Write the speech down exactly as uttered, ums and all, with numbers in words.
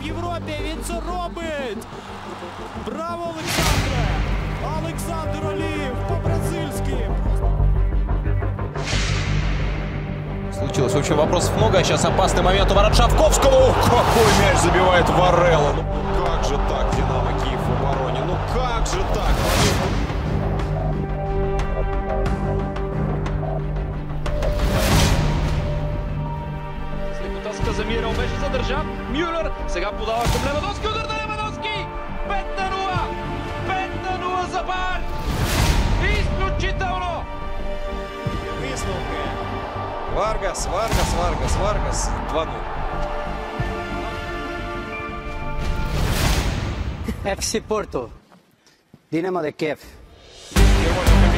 в Європі. Він це робить! Браво, Олександре! Александр Алиев по-бразильски. Случилось. В общем, вопросов много. Сейчас опасный момент у ворот Шавковского. Какой мяч забивает Варелла. Ну как же так, Динамо Киев в обороне? Ну как же так? Слепотаска за Мирел беше задържан. Мюлер сега подава към Левандовски. Удар на Левандовски! пет на нула! пет на нула за Бар! Изключително! Висновки. Варгас, Варгас, Варгас, Варгас. два нуль. Еф Сі Порто, Динамо де Киев. Германия